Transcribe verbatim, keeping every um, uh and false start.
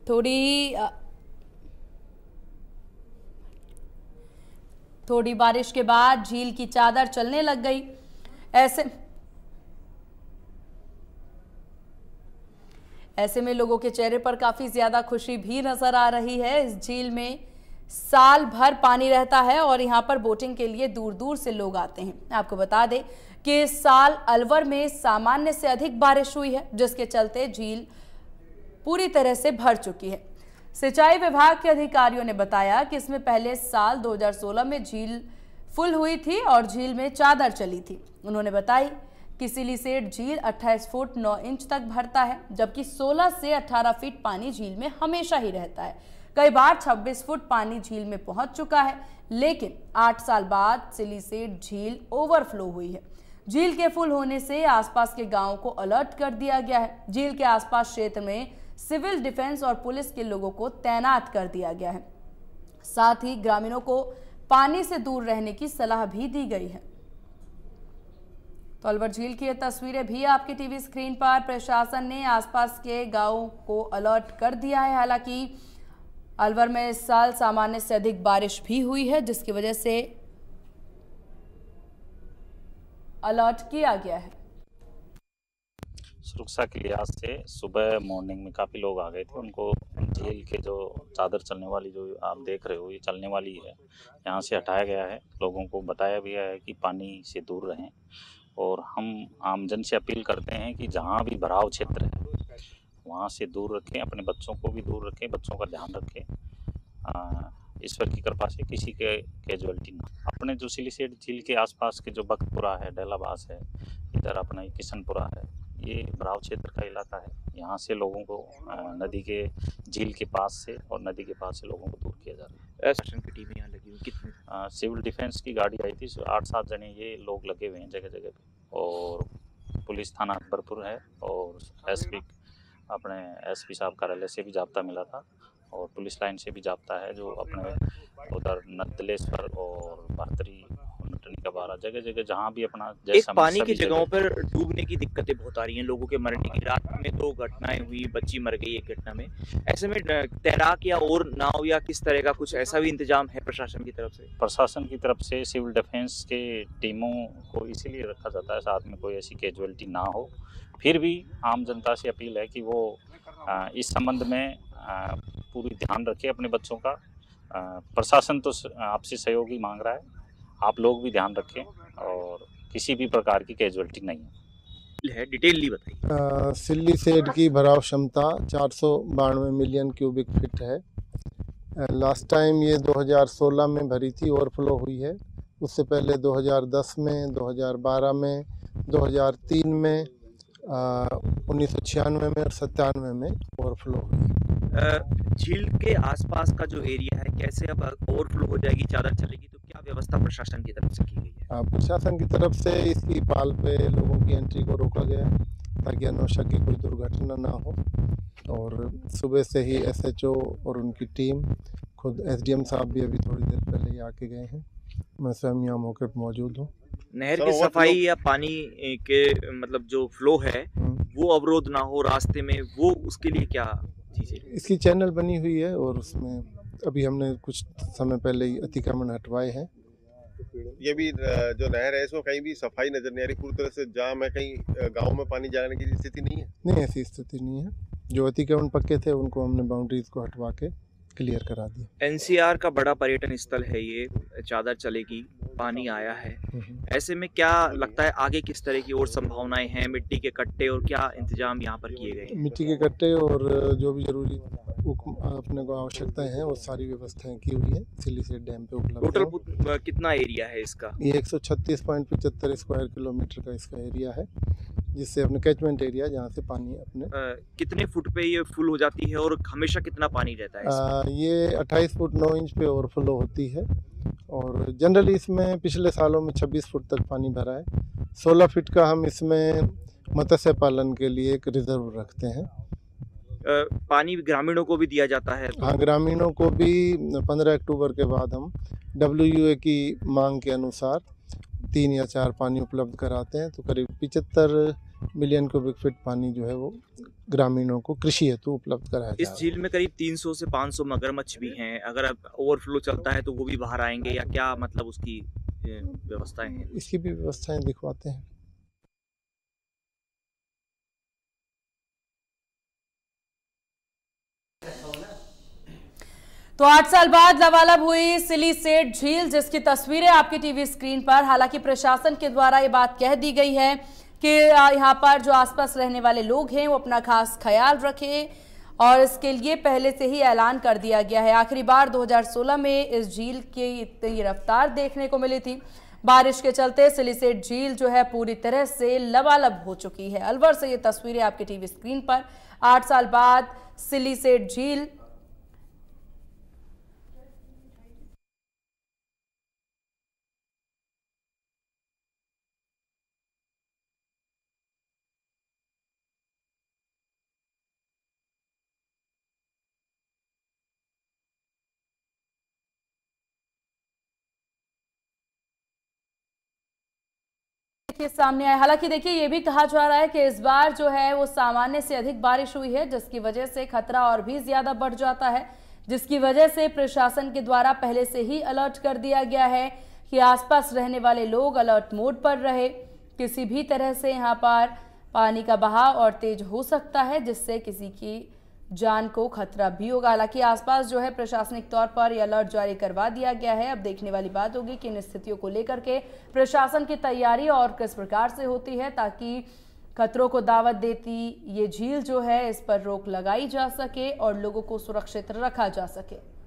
थोड़ी थोड़ी बारिश के बाद झील की चादर चलने लग गई। ऐसे ऐसे में लोगों के चेहरे पर काफी ज्यादा खुशी भी नजर आ रही है। इस झील में साल भर पानी रहता है और यहाँ पर बोटिंग के लिए दूर दूर से लोग आते हैं। आपको बता दें कि इस साल अलवर में सामान्य से अधिक बारिश हुई है, जिसके चलते झील पूरी तरह से भर चुकी है। सिंचाई विभाग के अधिकारियों ने बताया कि इसमें पहले साल दो हज़ार सोलह में झील फुल हुई थी और झील में चादर चली थी। उन्होंने बताई कि सिलीसेट झील अट्ठाईस फुट नौ इंच तक भरता है, जबकि सोलह से अठारह फीट पानी झील में हमेशा ही रहता है। कई बार छब्बीस फुट पानी झील में पहुंच चुका है, लेकिन आठ साल बाद सिलीसेट झील ओवरफ्लो हुई है। झील के फुल होने से आसपास के गांवों को अलर्ट कर दिया गया है। झील के आसपास क्षेत्र में सिविल डिफेंस और पुलिस के लोगों को तैनात कर दिया गया है। साथ ही ग्रामीणों को पानी से दूर रहने की सलाह भी दी गई है। तो अलवर झील की ये तस्वीरें भी आपकी टीवी स्क्रीन पर। प्रशासन ने आसपास के गांवों को अलर्ट कर दिया है। हालांकि अलवर में इस साल सामान्य से अधिक बारिश भी हुई है, जिसकी वजह से अलर्ट किया गया है। सुरक्षा के लिहाज से सुबह मॉर्निंग में काफ़ी लोग आ गए थे। उनको झील के जो चादर चलने वाली जो आप देख रहे हो ये चलने वाली है, यहाँ से हटाया गया है। लोगों को बताया भी है कि पानी से दूर रहें और हम आमजन से अपील करते हैं कि जहाँ भी भराव क्षेत्र है वहाँ से दूर रखें, अपने बच्चों को भी दूर रखें, बच्चों का ध्यान रखें। ईश्वर की कृपा से किसी के कैजुअलिटी ना। अपने जो सिलीसेट झील के आसपास के जो बख्तपुरा है, डेलाबास है, इधर अपना किशनपुरा है, ये भराव क्षेत्र का इलाका है। यहाँ से लोगों को नदी के झील के पास से और नदी के पास से लोगों को दूर किया जा रहा है। शासन की टीम यहाँ लगी हुई कितने? सिविल डिफेंस की गाड़ी आई थी, आठ सात जने ये लोग लगे हुए हैं जगह जगह पे, और पुलिस थाना अकबरपुर है और एसपी अपने एसपी साहब कार्यालय से भी जाब्ता मिला था और पुलिस लाइन से भी जाब्ता है, जो अपने उधर नदलेश्वर और भरतरी का बारह जगह जगह जहाँ भी अपना एक पानी की जगहों पर डूबने की दिक्कतें बहुत आ रही हैं, लोगों के मरने की। रात में दो घटनाएं हुई, बच्ची मर गई एक घटना में। ऐसे में तैराक या और नाव या किस तरह का कुछ ऐसा भी इंतजाम है प्रशासन की तरफ से? प्रशासन की तरफ से सिविल डिफेंस के टीमों को इसीलिए रखा जाता है साथ में कोई ऐसी कैजुअलिटी ना हो। फिर भी आम जनता से अपील है कि वो इस संबंध में पूरी ध्यान रखे अपने बच्चों का। प्रशासन तो आपसे सहयोग ही मांग रहा है, आप लोग भी ध्यान रखें और किसी भी प्रकार की कैजुअलिटी नहीं है। डिटेल बताइए। सिलीसेट की भराव क्षमता चार सौ बानवे मिलियन क्यूबिक फीट है। लास्ट टाइम ये दो हज़ार सोलह में भरी थी, ओवरफ्लो हुई है। उससे पहले दो हज़ार दस में, दो हज़ार बारह में, दो हज़ार तीन में, उन्नीस सौ छियानवे में और सत्तानवे में ओवरफ्लो हुई। झील के आसपास का जो एरिया है, कैसे अब ओवरफ्लो हो जाएगी, चादर चलेगी, तो क्या व्यवस्था प्रशासन की तरफ से की गई है? प्रशासन की तरफ से इसकी पाल पे लोगों की एंट्री को रोका गया है ताकि अनावश्यक की कोई दुर्घटना ना हो। और सुबह से ही एसएचओ और उनकी टीम, खुद एसडीएम साहब भी अभी थोड़ी देर पहले ही आके गए हैं। मैं स्वयं यहाँ मौके पर मौजूद हूँ। नहर की सफाई या पानी के मतलब जो फ्लो है वो अवरोध ना हो रास्ते में, वो उसके लिए क्या चीज़ें? इसकी चैनल बनी हुई है और उसमें अभी हमने कुछ समय पहले ही अतिक्रमण हटवाए हैं। ये भी जो नहर है इसमें कहीं भी सफाई नजर नहीं आ रही, पूरी तरह से जाम है, कहीं गांव में पानी जाने की स्थिति नहीं है। नहीं, ऐसी स्थिति नहीं है। जो अतिक्रमण पक्के थे उनको हमने बाउंड्रीज को हटवा के क्लियर करा दिया। एनसीआर का बड़ा पर्यटन स्थल है ये, चादर चलेगी, पानी आया है। ऐसे में क्या लगता है आगे किस तरह की और संभावनाएं हैं? मिट्टी के कट्टे और क्या इंतजाम यहाँ पर किए गए? मिट्टी के कट्टे और जो भी जरूरी अपने को आवश्यकताएं हैं वो सारी व्यवस्थाएं की हुई है सिलीसेट डैम पे उपलब्ध। टोटल कितना एरिया है इसका? ये एक सौ छत्तीस पॉइंट पचहत्तर स्क्वायर किलोमीटर का इसका एरिया है, जिससे अपने कैचमेंट एरिया जहाँ से पानी अपने आ, कितने फुट पे ये फुल हो जाती है और हमेशा कितना पानी रहता है? आ, ये अट्ठाईस फुट नौ इंच पे ओवरफ्लो होती है और जनरली इसमें पिछले सालों में छब्बीस फुट तक पानी भरा है। सोलह फीट का हम इसमें मत्स्य पालन के लिए एक रिजर्व रखते हैं। आ, पानी ग्रामीणों को भी दिया जाता है? हाँ, ग्रामीणों को भी पंद्रह अक्टूबर के बाद हम डब्ल्यू यू ए की मांग के अनुसार तीन या चार पानी उपलब्ध कराते हैं। तो करीब पिचहत्तर मिलियन क्यूबिक फीट पानी जो है वो ग्रामीणों को कृषि हेतु उपलब्ध कराया इस जा रहा झील में करीब तीन सौ से पाँच सौ मगरमच्छ भी हैं। अगर अब ओवरफ्लो चलता है तो वो भी बाहर आएंगे या क्या मतलब उसकी ए, व्यवस्थाएं हैं? है। इसकी भी व्यवस्थाएं दिखवाते हैं। तो आठ साल बाद लबालब हुई सिलीसेट झील, जिसकी तस्वीरें आपकी टीवी स्क्रीन पर। हालांकि प्रशासन के द्वारा ये बात कह दी गई है कि यहाँ पर जो आसपास रहने वाले लोग हैं वो अपना खास ख्याल रखें और इसके लिए पहले से ही ऐलान कर दिया गया है। आखिरी बार दो हज़ार सोलह में इस झील की इतनी रफ्तार देखने को मिली थी। बारिश के चलते सिलीसेट झील जो है पूरी तरह से लबालब हो चुकी है। अलवर से ये तस्वीरें आपकी टीवी स्क्रीन पर। आठ साल बाद सिलीसेट झील के सामने आए। हालांकि देखिए ये भी कहा जा रहा है कि इस बार जो है वो सामान्य से अधिक बारिश हुई है, जिसकी वजह से खतरा और भी ज्यादा बढ़ जाता है, जिसकी वजह से प्रशासन के द्वारा पहले से ही अलर्ट कर दिया गया है कि आसपास रहने वाले लोग अलर्ट मोड पर रहे। किसी भी तरह से यहाँ पर पानी का बहाव और तेज हो सकता है, जिससे किसी की जान को खतरा भी होगा। हालांकि आसपास जो है प्रशासनिक तौर पर यह अलर्ट जारी करवा दिया गया है। अब देखने वाली बात होगी कि इन स्थितियों को लेकर के प्रशासन की तैयारी और किस प्रकार से होती है, ताकि खतरों को दावत देती ये झील जो है इस पर रोक लगाई जा सके और लोगों को सुरक्षित रखा जा सके।